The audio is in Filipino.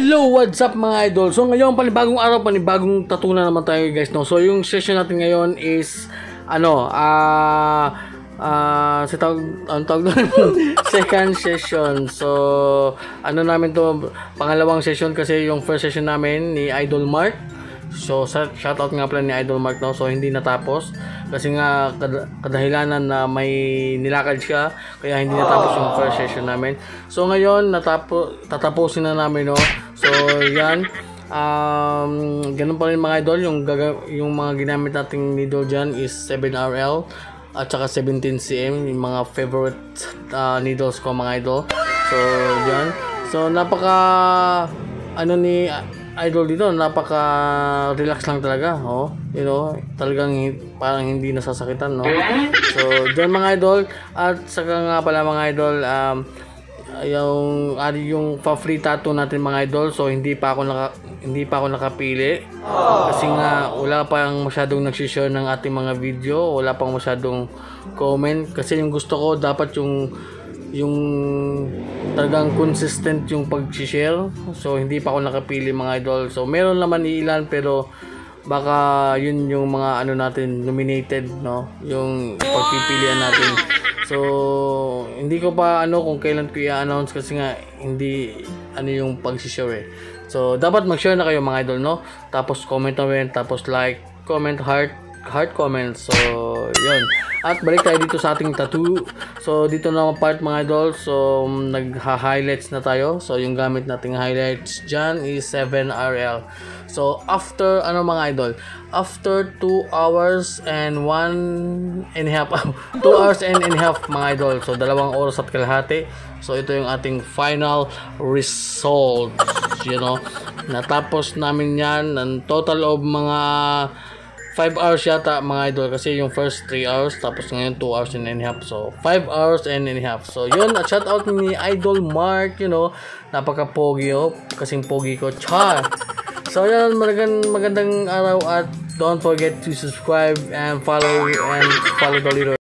Hello, what's up mga idol? So ngayon, panibagong araw, panibagong tattoo na naman tayo guys, no? So yung session natin ngayon is second session. So namin to, pangalawang session kasi yung first session namin ni Idol Mark. So shoutout nga pala ni Idol Mark, no? So hindi natapos kasi nga kadahilanan na may nilakad siya, kaya hindi natapos yung first session namin. So ngayon tatapusin na namin, no? So yan, ganun pa rin mga idol, yung mga ginamit nating needle dyan is 7RL at saka 17cm, yung mga favorite needles ko mga idol. So yan, so napaka ni idol dito, napaka relax lang talaga, oh, you know, talagang parang hindi nasasakitan, no? So dyan mga idol, at saka nga pala mga idol, yung pa-free tattoo natin mga idol. So hindi pa ako nakapili kasi nga wala pang masyadong nag-share ng ating mga video, wala pang masyadong comment kasi yung gusto ko dapat yung talagang consistent yung pag-share. So hindi pa ako nakapili mga idol. So meron naman ilan, pero baka yun yung mga natin nominated, no, yung pagpipilian natin. So hindi ko pa kung kailan ko i-announce kasi nga hindi yung pag-share So dapat mag-share na kayo mga idol, no? Tapos comment na rin, tapos like, comment, heart comment. So yun. At balik tayo dito sa ating tattoo. So dito na part mga idol. So nagha-highlights na tayo. So yung gamit nating highlights dyan is 7RL. So after mga idol, after 2 hours and 1.5 2 hours and a half mga idol. So 2 oras at kalahati. So ito yung ating final result, you know. Natapos namin yan ng total of mga 5 hours yata mga idol, kasi yung first 3 hours, tapos ngayon 2 hours and a half. So 5 hours and a half. So yun, at shout out ni Idol Mark, you know, napaka pogi, kasing pogi ko, char. So yan, magandang araw, at don't forget to subscribe and follow the leader.